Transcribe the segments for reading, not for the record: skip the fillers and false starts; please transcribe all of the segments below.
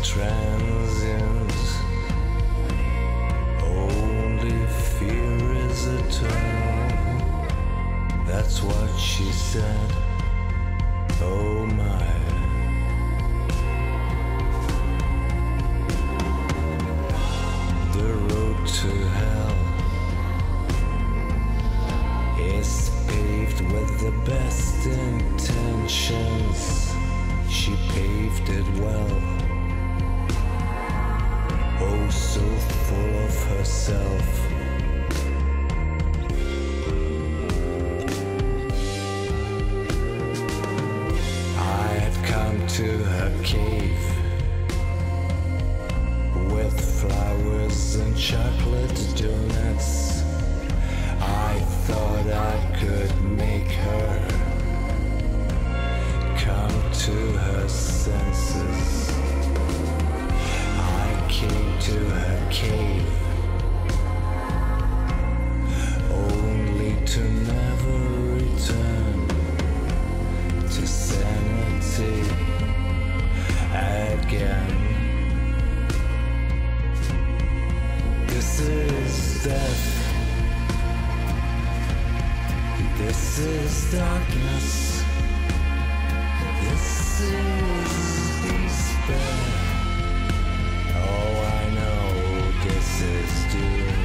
transient. Only fear is eternal. That's what she said. Oh my. The road to hell is paved with the best intentions. She paved it well. Oh, so full of herself. I had come to her cave with flowers and chocolate donuts. I thought I could make her come to her senses. I came to her cave only to never return to sanity again. This is death. This is darkness. This is despair. Oh, I know this is doom.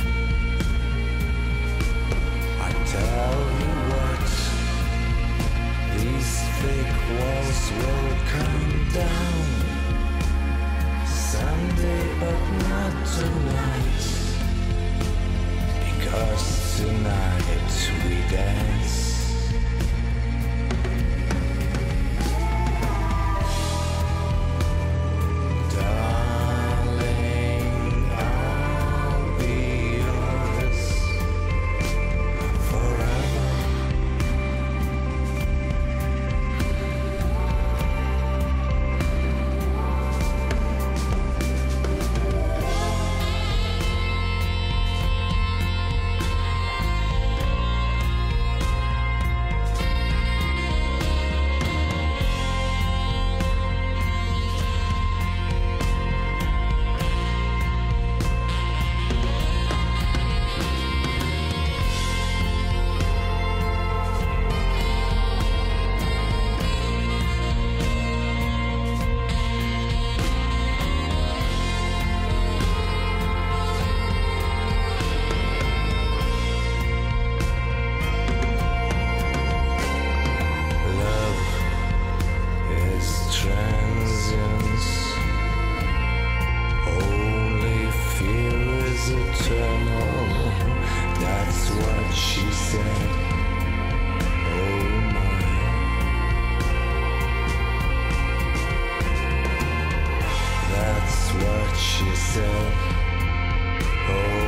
I tell you what, these fake walls will come down someday, but not tonight. Because tonight we dance. That's what she said. Oh my. That's what she said. Oh